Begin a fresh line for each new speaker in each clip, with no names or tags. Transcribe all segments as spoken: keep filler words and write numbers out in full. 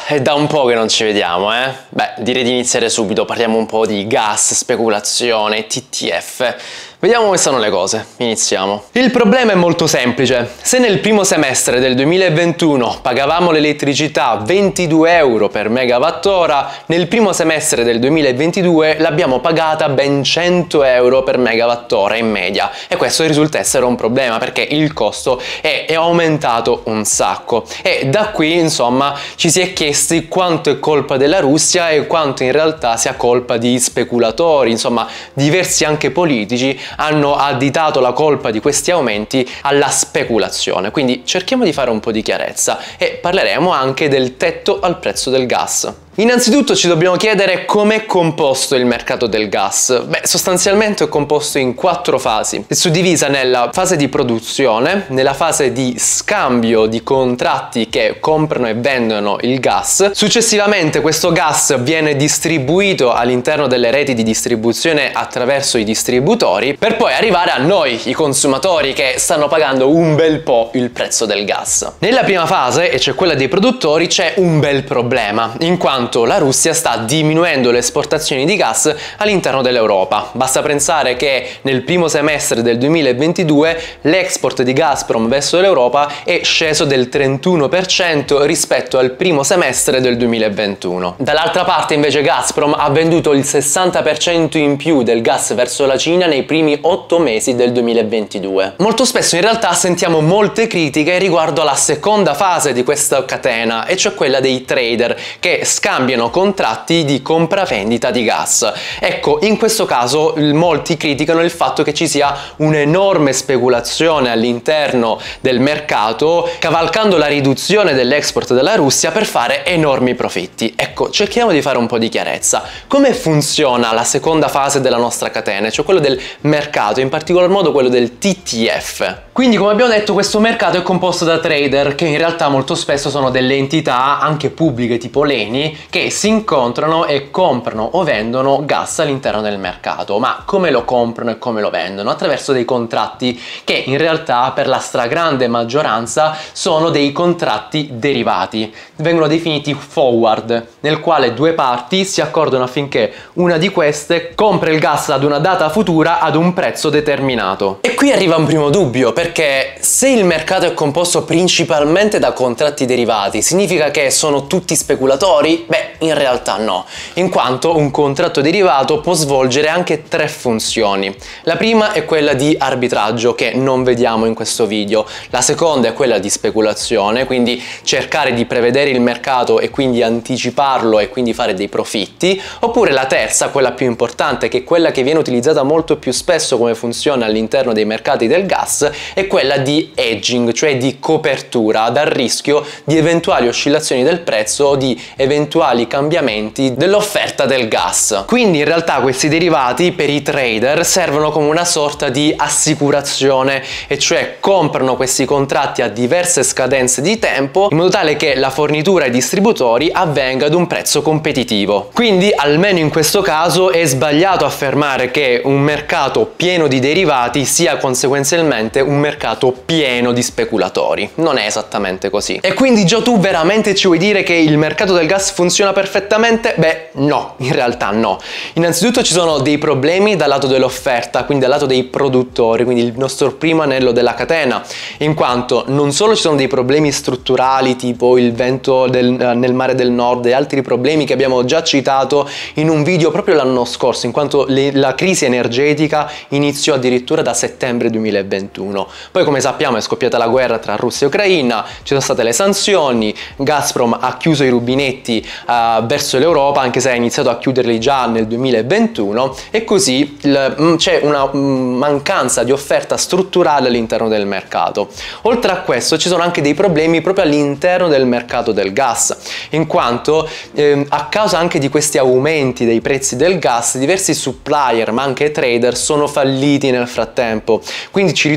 è da un po' che non ci vediamo, eh? Beh, direi di iniziare subito, parliamo un po' di gas, speculazione, T T F. Vediamo come stanno le cose, iniziamo. Il problema è molto semplice. Se nel primo semestre del duemilaventuno pagavamo l'elettricità ventidue euro per megawattora, nel primo semestre del duemilaventidue l'abbiamo pagata ben cento euro per megawattora in media. E questo risulta essere un problema perché il costo è, è aumentato un sacco. E da qui, insomma, ci si è chiesti quanto è colpa della Russia e quanto in realtà sia colpa di speculatori, insomma, diversi anche politici hanno additato la colpa di questi aumenti alla speculazione. Quindi cerchiamo di fare un po' di chiarezza e parleremo anche del tetto al prezzo del gas. Innanzitutto ci dobbiamo chiedere com'è composto il mercato del gas. Beh, sostanzialmente è composto in quattro fasi. È suddivisa nella fase di produzione, nella fase di scambio di contratti che comprano e vendono il gas. Successivamente questo gas viene distribuito all'interno delle reti di distribuzione attraverso i distributori, per poi arrivare a noi, i consumatori, che stanno pagando un bel po' il prezzo del gas. Nella prima fase, e cioè quella dei produttori, c'è un bel problema, in quanto la Russia sta diminuendo le esportazioni di gas all'interno dell'Europa. Basta pensare che nel primo semestre del duemilaventidue l'export di Gazprom verso l'Europa è sceso del trentuno per cento rispetto al primo semestre del duemilaventuno. Dall'altra parte invece Gazprom ha venduto il sessanta per cento in più del gas verso la Cina nei primi otto mesi del duemilaventidue. Molto spesso in realtà sentiamo molte critiche riguardo alla seconda fase di questa catena, e cioè quella dei trader che scambiano contratti di compravendita di gas. Ecco, in questo caso molti criticano il fatto che ci sia un'enorme speculazione all'interno del mercato, cavalcando la riduzione dell'export della Russia per fare enormi profitti. Ecco, cerchiamo di fare un po' di chiarezza. Come funziona la seconda fase della nostra catena, cioè quello del mercato, in particolar modo quello del T T F? Quindi, come abbiamo detto, questo mercato è composto da trader che in realtà molto spesso sono delle entità anche pubbliche tipo l'Eni che si incontrano e comprano o vendono gas all'interno del mercato. Ma come lo comprano e come lo vendono? Attraverso dei contratti che in realtà per la stragrande maggioranza sono dei contratti derivati. Vengono definiti forward, nel quale due parti si accordano affinché una di queste compra il gas ad una data futura ad un prezzo determinato. E qui arriva un primo dubbio, perché se il mercato è composto principalmente da contratti derivati, significa che sono tutti speculatori? Beh, in realtà no, in quanto un contratto derivato può svolgere anche tre funzioni. La prima è quella di arbitraggio, che non vediamo in questo video. La seconda è quella di speculazione, quindi cercare di prevedere il mercato e quindi anticiparlo e quindi fare dei profitti. Oppure la terza, quella più importante, che è quella che viene utilizzata molto più spesso come funzione all'interno dei mercati del gas, è quella di hedging, cioè di copertura dal rischio di eventuali oscillazioni del prezzo o di eventuali cambiamenti dell'offerta del gas. Quindi in realtà questi derivati per i trader servono come una sorta di assicurazione, e cioè comprano questi contratti a diverse scadenze di tempo in modo tale che la fornitura ai distributori avvenga ad un prezzo competitivo. Quindi almeno in questo caso è sbagliato affermare che un mercato pieno di derivati sia conseguenzialmente un mercato pieno di speculatori. Non è esattamente così. E quindi già tu veramente ci vuoi dire che il mercato del gas funziona perfettamente? Beh, no, in realtà no. Innanzitutto ci sono dei problemi dal lato dell'offerta, quindi dal lato dei produttori, quindi il nostro primo anello della catena, in quanto non solo ci sono dei problemi strutturali tipo il vento del, nel mare del nord e altri problemi che abbiamo già citato in un video proprio l'anno scorso, in quanto le, la crisi energetica iniziò addirittura da settembre duemilaventuno. Poi, come sappiamo, è scoppiata la guerra tra Russia e Ucraina, ci sono state le sanzioni, Gazprom ha chiuso i rubinetti uh, verso l'Europa, anche se ha iniziato a chiuderli già nel duemilaventuno, e così c'è una mm, mancanza di offerta strutturale all'interno del mercato. Oltre a questo ci sono anche dei problemi proprio all'interno del mercato del gas, in quanto eh, a causa anche di questi aumenti dei prezzi del gas diversi supplier ma anche trader sono falliti nel frattempo, quindi ci ritroviamo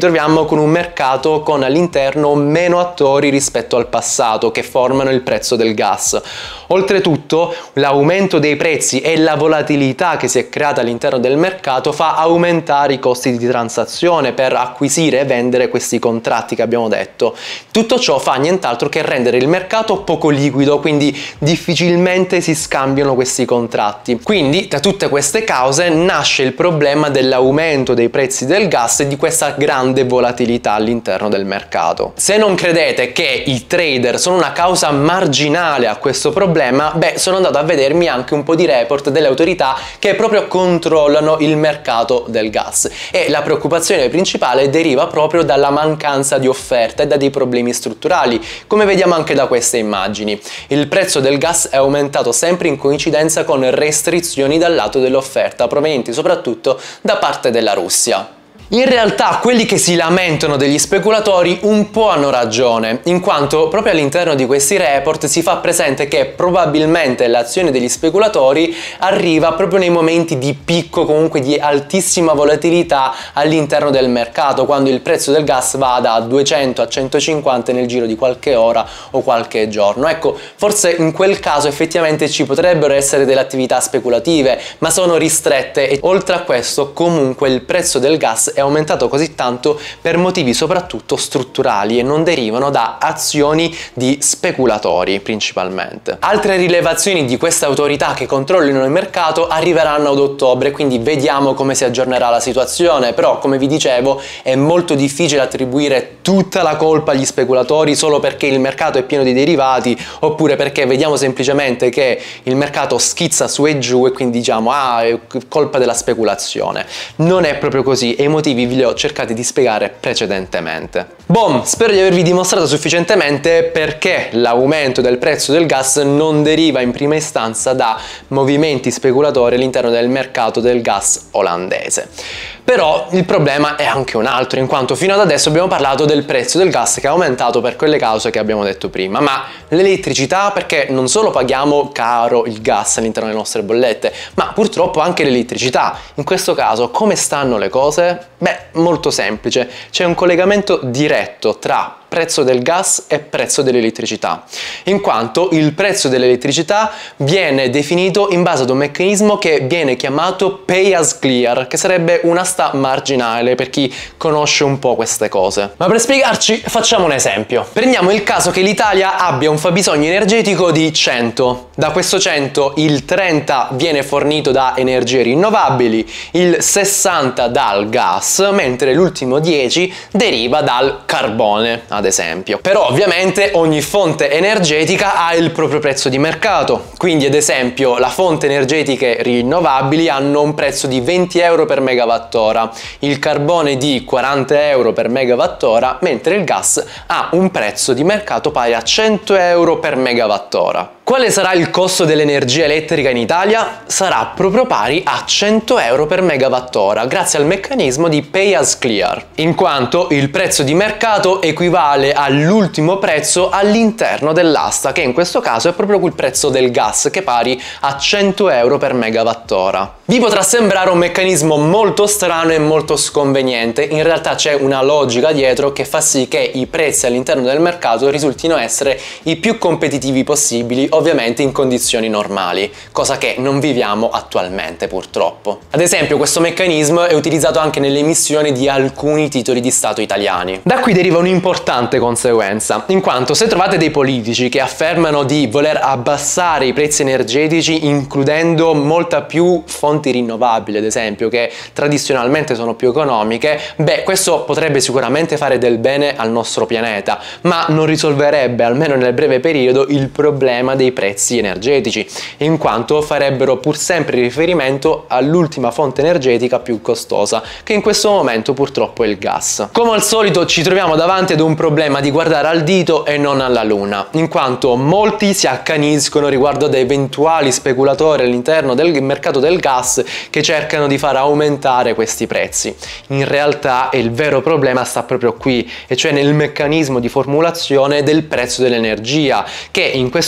troviamo con un mercato con all'interno meno attori rispetto al passato che formano il prezzo del gas. Oltretutto, l'aumento dei prezzi e la volatilità che si è creata all'interno del mercato fa aumentare i costi di transazione per acquisire e vendere questi contratti che abbiamo detto. Tutto ciò fa nient'altro che rendere il mercato poco liquido, quindi difficilmente si scambiano questi contratti. Quindi, da tutte queste cause nasce il problema dell'aumento dei prezzi del gas e di questa grande volatilità all'interno del mercato. Se non credete che i trader sono una causa marginale a questo problema, beh, sono andato a vedermi anche un po' di report delle autorità che proprio controllano il mercato del gas, e la preoccupazione principale deriva proprio dalla mancanza di offerta e da dei problemi strutturali, come vediamo anche da queste immagini. Il prezzo del gas è aumentato sempre in coincidenza con restrizioni dal lato dell'offerta, provenienti soprattutto da parte della Russia. In realtà quelli che si lamentano degli speculatori un po' hanno ragione, in quanto proprio all'interno di questi report si fa presente che probabilmente l'azione degli speculatori arriva proprio nei momenti di picco, comunque di altissima volatilità all'interno del mercato, quando il prezzo del gas va da duecento a centocinquanta nel giro di qualche ora o qualche giorno. Ecco, forse in quel caso effettivamente ci potrebbero essere delle attività speculative, ma sono ristrette, e oltre a questo comunque il prezzo del gas è aumentato così tanto per motivi soprattutto strutturali e non derivano da azioni di speculatori principalmente. Altre rilevazioni di queste autorità che controllano il mercato arriveranno ad ottobre, quindi vediamo come si aggiornerà la situazione, però come vi dicevo è molto difficile attribuire tutta la colpa agli speculatori solo perché il mercato è pieno di derivati, oppure perché vediamo semplicemente che il mercato schizza su e giù e quindi diciamo ah, è colpa della speculazione. Non è proprio così, e i motivi vi li ho cercati di spiegare precedentemente. Boom, spero di avervi dimostrato sufficientemente perché l'aumento del prezzo del gas non deriva in prima istanza da movimenti speculatori all'interno del mercato del gas olandese. Però il problema è anche un altro, in quanto fino ad adesso abbiamo parlato del prezzo del gas che è aumentato per quelle cause che abbiamo detto prima, ma l'elettricità, perché non solo paghiamo caro il gas all'interno delle nostre bollette, ma purtroppo anche l'elettricità. In questo caso come stanno le cose? Beh, molto semplice, c'è un collegamento diretto tra prezzo del gas e prezzo dell'elettricità, in quanto il prezzo dell'elettricità viene definito in base ad un meccanismo che viene chiamato pay as clear, che sarebbe un'asta marginale per chi conosce un po' queste cose. Ma per spiegarci facciamo un esempio. Prendiamo il caso che l'Italia abbia un fabbisogno energetico di cento. Da questo cento il trenta viene fornito da energie rinnovabili, il sessanta dal gas, mentre l'ultimo dieci deriva dal carbone, ad esempio. Però ovviamente ogni fonte energetica ha il proprio prezzo di mercato, quindi ad esempio la fonte energetiche rinnovabili hanno un prezzo di venti euro per megawattora, il carbone di quaranta euro per megawattora, mentre il gas ha un prezzo di mercato pari a cento euro per megawattora. Quale sarà il costo dell'energia elettrica in Italia? Sarà proprio pari a cento euro per megawattora, grazie al meccanismo di pay as clear, in quanto il prezzo di mercato equivale all'ultimo prezzo all'interno dell'asta, che in questo caso è proprio quel prezzo del gas, che è pari a cento euro per megawattora. Vi potrà sembrare un meccanismo molto strano e molto sconveniente, in realtà c'è una logica dietro che fa sì che i prezzi all'interno del mercato risultino essere i più competitivi possibili, ovviamente in condizioni normali, cosa che non viviamo attualmente purtroppo. Ad esempio questo meccanismo è utilizzato anche nelle emissioni di alcuni titoli di Stato italiani. Da qui deriva un'importante conseguenza, in quanto se trovate dei politici che affermano di voler abbassare i prezzi energetici includendo molta più fonti rinnovabili, ad esempio, che tradizionalmente sono più economiche, beh, questo potrebbe sicuramente fare del bene al nostro pianeta, ma non risolverebbe, almeno nel breve periodo, il problema dei prezzi energetici, in quanto farebbero pur sempre riferimento all'ultima fonte energetica più costosa, che in questo momento purtroppo è il gas. Come al solito ci troviamo davanti ad un problema di guardare al dito e non alla luna, in quanto molti si accaniscono riguardo ad eventuali speculatori all'interno del mercato del gas che cercano di far aumentare questi prezzi. In realtà il vero problema sta proprio qui, e cioè nel meccanismo di formulazione del prezzo dell'energia, che in questo momento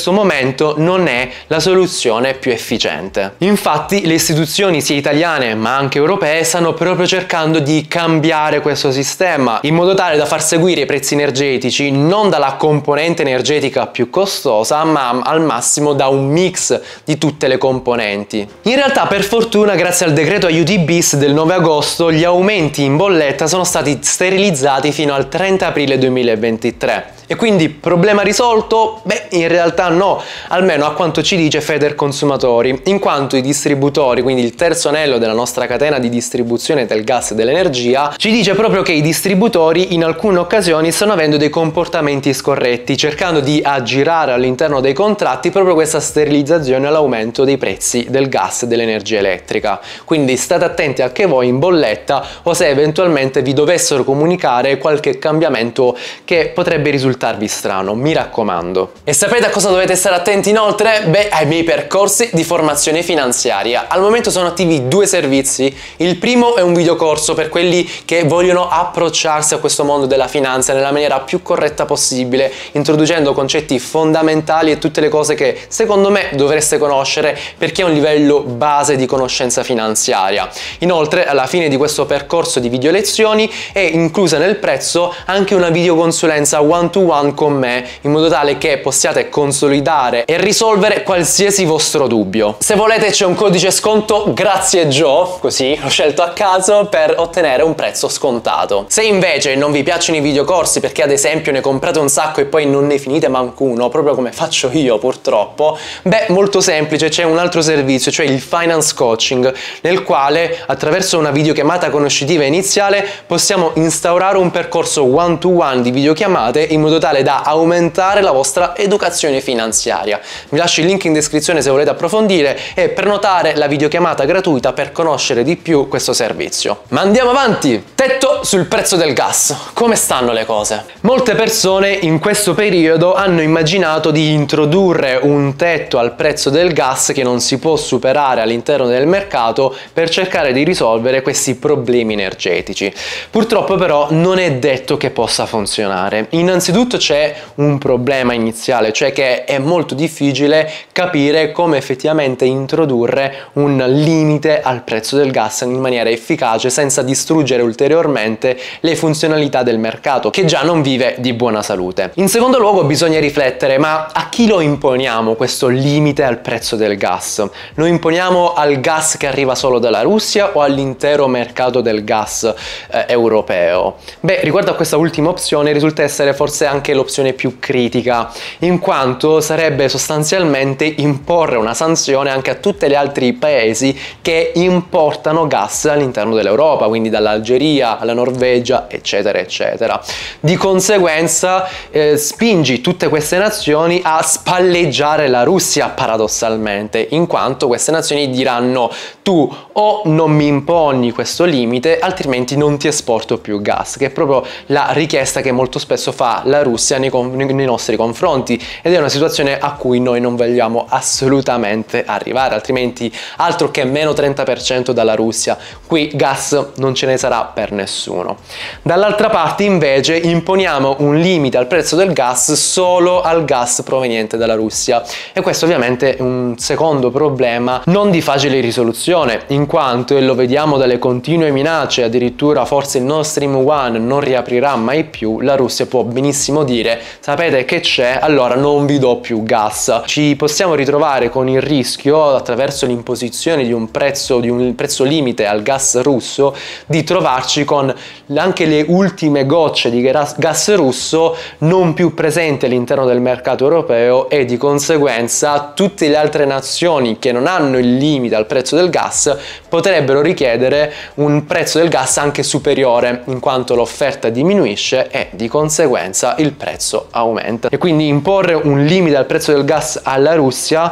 momento non è la soluzione più efficiente. Infatti le istituzioni sia italiane ma anche europee stanno proprio cercando di cambiare questo sistema in modo tale da far seguire i prezzi energetici non dalla componente energetica più costosa ma al massimo da un mix di tutte le componenti. In realtà per fortuna grazie al decreto aiuti bis del nove agosto gli aumenti in bolletta sono stati sterilizzati fino al trenta aprile duemilaventitré. E quindi problema risolto? Beh, in realtà no, almeno a quanto ci dice Federconsumatori, in quanto i distributori, quindi il terzo anello della nostra catena di distribuzione del gas e dell'energia, ci dice proprio che i distributori in alcune occasioni stanno avendo dei comportamenti scorretti, cercando di aggirare all'interno dei contratti proprio questa sterilizzazione all'aumento dei prezzi del gas e dell'energia elettrica. Quindi state attenti anche voi in bolletta o se eventualmente vi dovessero comunicare qualche cambiamento che potrebbe risultare strano, mi raccomando. E sapete a cosa dovete stare attenti inoltre? Beh, ai miei percorsi di formazione finanziaria. Al momento sono attivi due servizi. Il primo è un videocorso per quelli che vogliono approcciarsi a questo mondo della finanza nella maniera più corretta possibile, introducendo concetti fondamentali e tutte le cose che secondo me dovreste conoscere per chi ha un livello base di conoscenza finanziaria. Inoltre, alla fine di questo percorso di video lezioni è inclusa nel prezzo anche una videoconsulenza one to one con me, in modo tale che possiate consolidare e risolvere qualsiasi vostro dubbio. Se volete c'è un codice sconto grazie Joe, così l'ho scelto a caso, per ottenere un prezzo scontato. Se invece non vi piacciono i videocorsi perché ad esempio ne comprate un sacco e poi non ne finite mancuno, proprio come faccio io purtroppo, beh, molto semplice, c'è un altro servizio, cioè il Finance Coaching, nel quale attraverso una videochiamata conoscitiva iniziale possiamo instaurare un percorso one to one di videochiamate in modo tale da aumentare la vostra educazione finanziaria. Vi lascio il link in descrizione se volete approfondire e prenotare la videochiamata gratuita per conoscere di più questo servizio. Ma andiamo avanti! Tetto sul prezzo del gas. Come stanno le cose? Molte persone in questo periodo hanno immaginato di introdurre un tetto al prezzo del gas che non si può superare all'interno del mercato per cercare di risolvere questi problemi energetici. Purtroppo però non è detto che possa funzionare. Innanzitutto c'è un problema iniziale, cioè che è molto difficile capire come effettivamente introdurre un limite al prezzo del gas in maniera efficace senza distruggere ulteriormente le funzionalità del mercato, che già non vive di buona salute. In secondo luogo bisogna riflettere, ma a chi lo imponiamo questo limite al prezzo del gas? Lo imponiamo al gas che arriva solo dalla Russia o all'intero mercato del gas eh, europeo? Beh, riguardo a questa ultima opzione risulta essere forse anche l'opzione più critica, in quanto sarebbe sostanzialmente imporre una sanzione anche a tutti gli altri paesi che importano gas all'interno dell'Europa, quindi dall'Algeria alla Norvegia, eccetera eccetera. Di conseguenza eh, spingi tutte queste nazioni a spalleggiare la Russia, paradossalmente, in quanto queste nazioni diranno: tu o non mi imponi questo limite, altrimenti non ti esporto più gas, che è proprio la richiesta che molto spesso fa la Russia nei, nei nostri confronti, ed è una situazione a cui noi non vogliamo assolutamente arrivare, altrimenti altro che meno trenta per cento dalla Russia, qui gas non ce ne sarà per nessuno. Dall'altra parte invece imponiamo un limite al prezzo del gas solo al gas proveniente dalla Russia, e questo ovviamente è un secondo problema non di facile risoluzione, in quanto, e lo vediamo dalle continue minacce, addirittura forse il Nord Stream uno non riaprirà mai più, la Russia può benissimo dire: sapete che c'è, allora non vi do più gas. Ci possiamo ritrovare con il rischio, attraverso l'imposizione di un prezzo di un prezzo limite al gas russo, di trovarci con anche le ultime gocce di gas russo non più presenti all'interno del mercato europeo, e di conseguenza tutte le altre nazioni che non hanno il limite al prezzo del gas potrebbero richiedere un prezzo del gas anche superiore, in quanto l'offerta diminuisce e di conseguenza il prezzo aumenta. E quindi imporre un limite al prezzo del gas alla Russia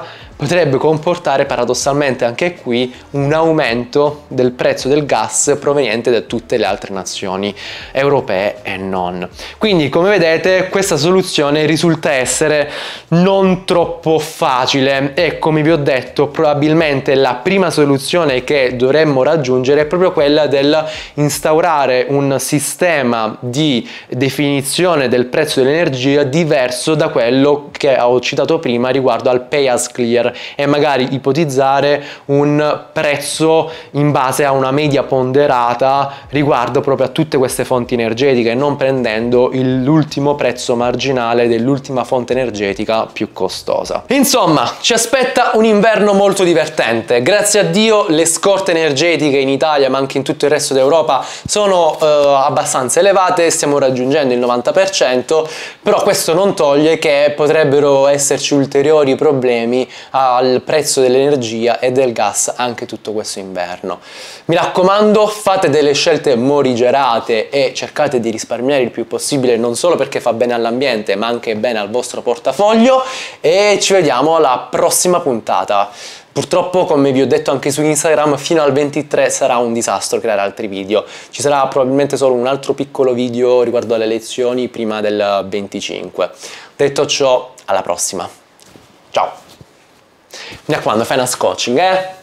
potrebbe comportare paradossalmente anche qui un aumento del prezzo del gas proveniente da tutte le altre nazioni europee e non. Quindi, come vedete, questa soluzione risulta essere non troppo facile e, come vi ho detto, probabilmente la prima soluzione che dovremmo raggiungere è proprio quella del instaurare un sistema di definizione del prezzo dell'energia diverso da quello che ho citato prima riguardo al pay as clear, e magari ipotizzare un prezzo in base a una media ponderata riguardo proprio a tutte queste fonti energetiche, non prendendo l'ultimo prezzo marginale dell'ultima fonte energetica più costosa. Insomma, ci aspetta un inverno molto divertente. Grazie a Dio le scorte energetiche in Italia, ma anche in tutto il resto d'Europa, sono eh, abbastanza elevate, stiamo raggiungendo il novanta per cento, però questo non toglie che potrebbero esserci ulteriori problemi al prezzo dell'energia e del gas anche tutto questo inverno. Mi raccomando, fate delle scelte morigerate e cercate di risparmiare il più possibile, non solo perché fa bene all'ambiente ma anche bene al vostro portafoglio, e ci vediamo alla prossima puntata. Purtroppo, come vi ho detto anche su Instagram, fino al ventitré sarà un disastro creare altri video. Ci sarà probabilmente solo un altro piccolo video riguardo alle elezioni prima del venticinque. Detto ciò, alla prossima. Ciao! Mi raccomando, fai una scotching, eh?